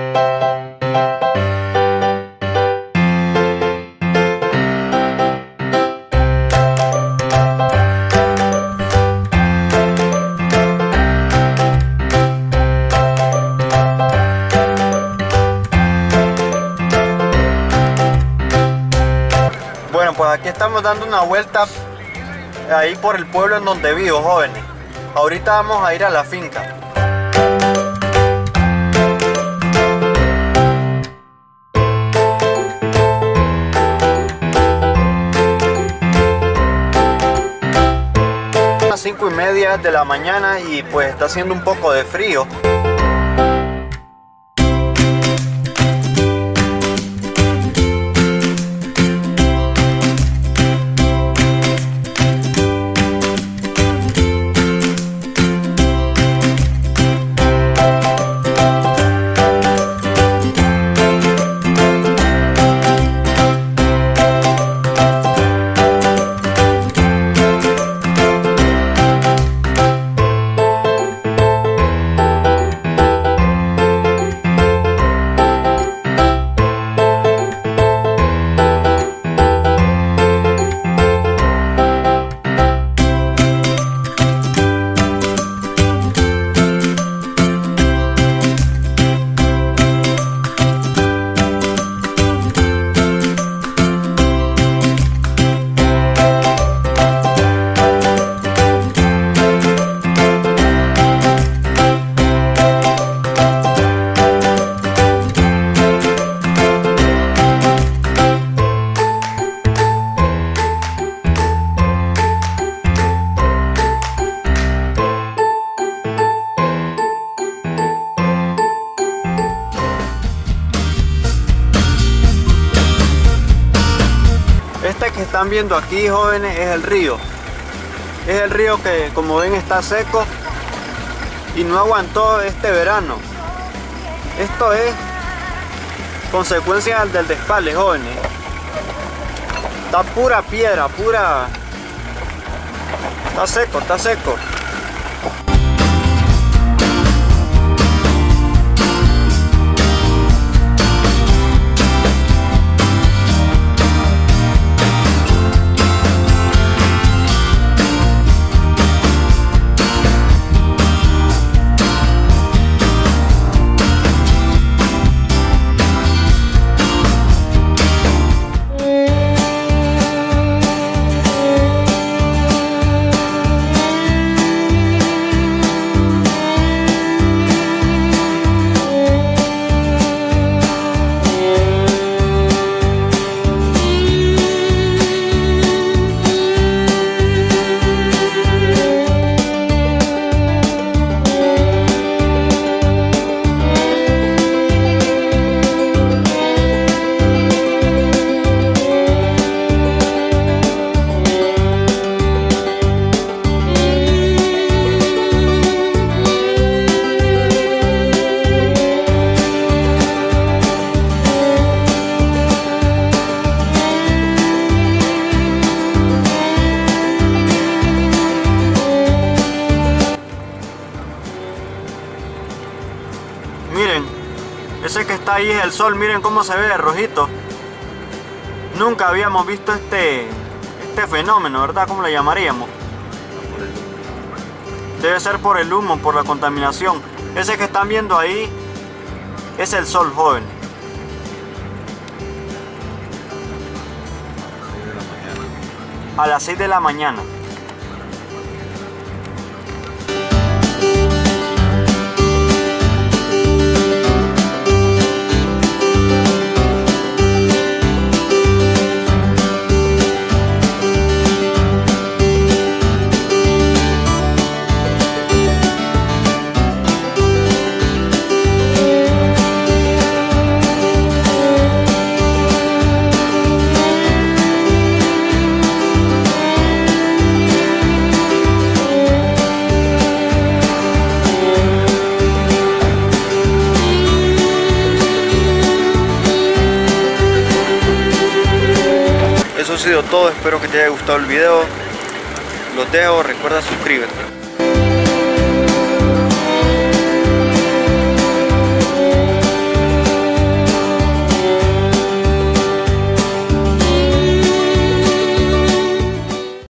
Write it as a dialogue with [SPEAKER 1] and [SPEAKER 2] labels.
[SPEAKER 1] Bueno, pues aquí estamos dando una vuelta ahí por el pueblo en donde vivo, jóvenes. Ahorita vamos a ir a la finca. Son las 5:30 de la mañana y pues está haciendo un poco de frío. Este que están viendo aquí, jóvenes, es el río. Es el río que, como ven, está seco y no aguantó este verano. Esto es consecuencia del despale, jóvenes. Está pura piedra, pura... Está seco, está seco. Miren, ese que está ahí es el sol, miren cómo se ve de rojito. Nunca habíamos visto este fenómeno, ¿verdad? ¿Cómo le llamaríamos? Debe ser por el humo, por la contaminación. Ese que están viendo ahí es el sol, joven. A las 6 de la mañana. Eso ha sido todo, espero que te haya gustado el video. Los dejo, recuerda suscríbete.